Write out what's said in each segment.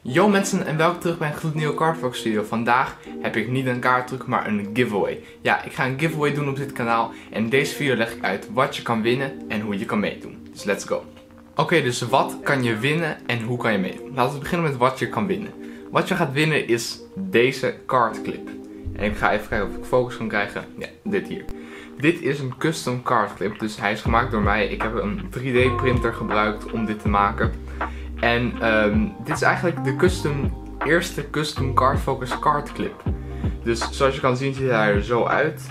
Yo mensen en welkom terug bij een gloednieuwe Cardfocus video. Vandaag heb ik niet een kaarttruc, maar een giveaway. Ja, ik ga een giveaway doen op dit kanaal en in deze video leg ik uit wat je kan winnen en hoe je kan meedoen. Dus let's go. Oké, dus wat kan je winnen en hoe kan je meedoen? Laten we beginnen met wat je kan winnen. Wat je gaat winnen is deze cardclip. En ik ga even kijken of ik focus kan krijgen. Ja, dit hier. Dit is een custom cardclip, dus hij is gemaakt door mij. Ik heb een 3D printer gebruikt om dit te maken. En dit is eigenlijk de eerste custom Cardfocus cardclip. Dus zoals je kan zien ziet hij er zo uit.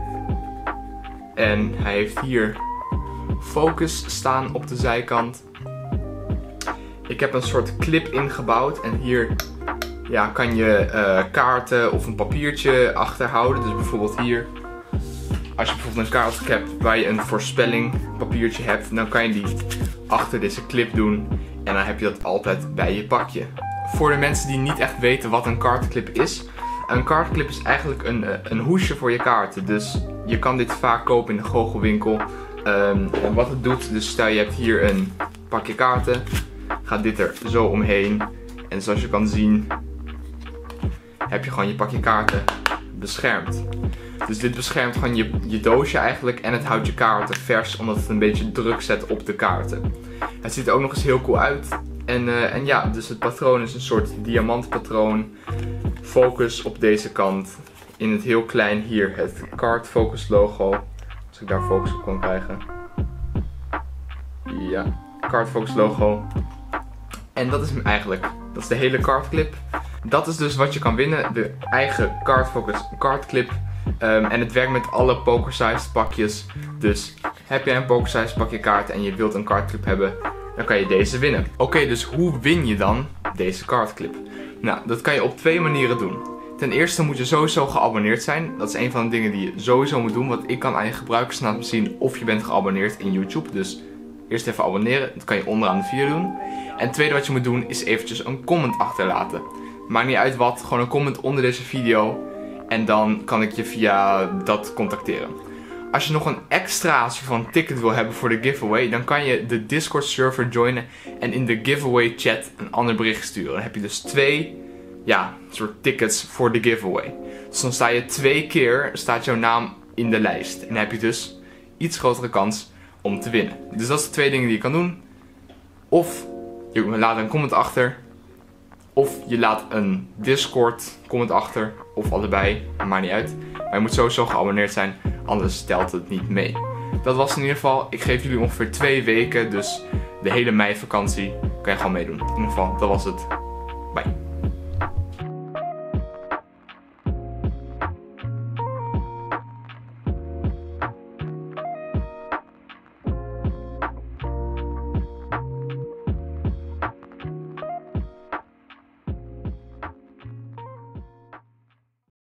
En hij heeft hier focus staan op de zijkant. Ik heb een soort clip ingebouwd en hier kan je kaarten of een papiertje achterhouden. Dus bijvoorbeeld hier, als je bijvoorbeeld een kaart hebt waar je een voorspelling papiertje hebt, dan kan je die achter deze clip doen. En dan heb je dat altijd bij je pakje. Voor de mensen die niet echt weten wat een cardclip is. Een cardclip is eigenlijk een hoesje voor je kaarten. Dus je kan dit vaak kopen in de goochelwinkel. En wat het doet, dus stel je hebt hier een pakje kaarten. Gaat dit er zo omheen. En zoals je kan zien, heb je gewoon je pakje kaarten beschermd. Dus dit beschermt gewoon je doosje eigenlijk. En het houdt je kaarten vers, omdat het een beetje druk zet op de kaarten. Het ziet er ook nog eens heel cool uit. En ja, dus het patroon is een soort diamantpatroon. Focus op deze kant. In het heel klein hier het Cardfocus logo. Als ik daar focus op kan krijgen. Ja, Cardfocus logo. En dat is hem eigenlijk. Dat is de hele cardclip. Dat is dus wat je kan winnen. De eigen Cardfocus cardclip. En het werkt met alle poker-sized pakjes. Dus heb jij een poker-sized pakje kaarten en je wilt een cardclip hebben, dan kan je deze winnen. Oké, dus hoe win je dan deze cardclip? Nou, dat kan je op twee manieren doen. Ten eerste moet je sowieso geabonneerd zijn. Dat is een van de dingen die je sowieso moet doen. Want ik kan aan je gebruikersnaam zien of je bent geabonneerd in YouTube. Dus eerst even abonneren. Dat kan je onderaan de video doen. En het tweede wat je moet doen is eventjes een comment achterlaten. Maakt niet uit wat, gewoon een comment onder deze video. En dan kan ik je via dat contacteren. Als je nog een extra van ticket wil hebben voor de giveaway, dan kan je de Discord server joinen en in de giveaway chat een ander bericht sturen. Dan heb je dus twee soort tickets voor de giveaway. Dus dan sta je 2 keer, staat jouw naam in de lijst. En dan heb je dus iets grotere kans om te winnen. Dus dat zijn de 2 dingen die je kan doen. Of je laat een comment achter. Of je laat een Discord comment achter. Of allebei, maakt niet uit. Maar je moet sowieso geabonneerd zijn, anders telt het niet mee. Dat was in ieder geval. Ik geef jullie ongeveer 2 weken. Dus de hele meivakantie kan je gewoon meedoen. In ieder geval, dat was het. Bye.